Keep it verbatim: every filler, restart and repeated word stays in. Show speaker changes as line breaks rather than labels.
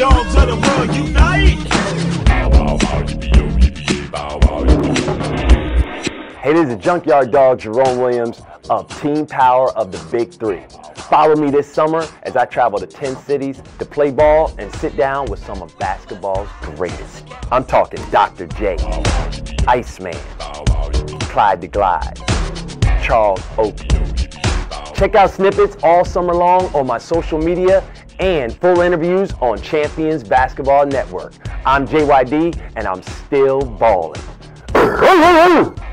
dogs of the world unite.
Hey, this is Junkyard Dog Jerome Williams of Team Power of the Big Three. Follow me this summer as I travel to ten cities to play ball and sit down with some of basketball's greatest. I'm talking Doctor J, Iceman, Clyde the Glide, Charles Oakley. Check out snippets all summer long on my social media and full interviews on Champions Basketball Network. I'm J Y D and I'm still ballin'.